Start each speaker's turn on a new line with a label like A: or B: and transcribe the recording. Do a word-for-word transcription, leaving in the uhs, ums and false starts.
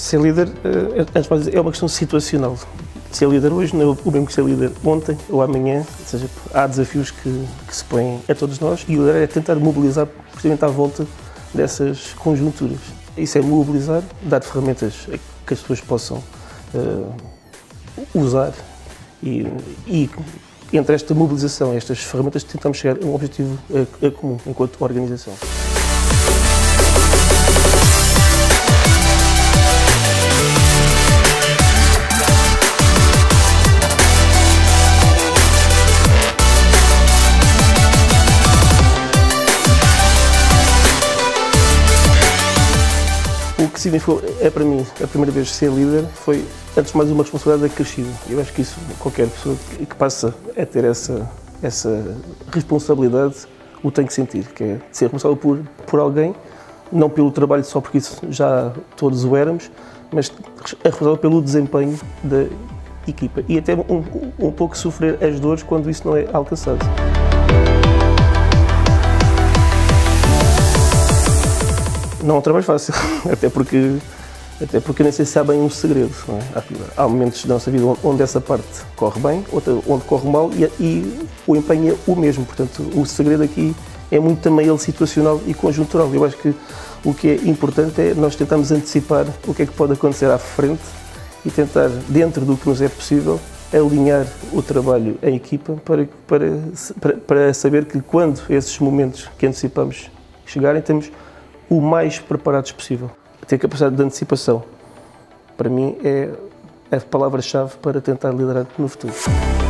A: Ser líder, antes de mais, é uma questão situacional. Ser líder hoje não é o mesmo que ser líder ontem ou amanhã, ou seja, há desafios que, que se põem a todos nós e o líder é tentar mobilizar precisamente à volta dessas conjunturas. Isso é mobilizar, dar ferramentas que as pessoas possam uh, usar e, e entre esta mobilização e estas ferramentas tentamos chegar a um objetivo a, a comum enquanto organização. O que significou, é para mim, a primeira vez ser líder foi, antes de mais, uma responsabilidade acrescida. Eu acho que isso, qualquer pessoa que passa a ter essa, essa responsabilidade o tem que sentir, que é ser responsável por, por alguém, não pelo trabalho só porque isso já todos o éramos, mas é responsável pelo desempenho da equipa e até um, um pouco sofrer as dores quando isso não é alcançado. Não é um trabalho fácil, até porque, até porque nem sei se há bem um segredo. Não é? há, há momentos da nossa vida onde essa parte corre bem, outra onde corre mal e, e o empenho é o mesmo. Portanto, o segredo aqui é muito também ele situacional e conjuntural. Eu acho que o que é importante é nós tentarmos antecipar o que é que pode acontecer à frente e tentar, dentro do que nos é possível, alinhar o trabalho em equipa para, para, para, para saber que quando esses momentos que antecipamos chegarem, temos o mais preparados possível. Ter capacidade de antecipação, para mim, é a palavra-chave para tentar liderar no futuro.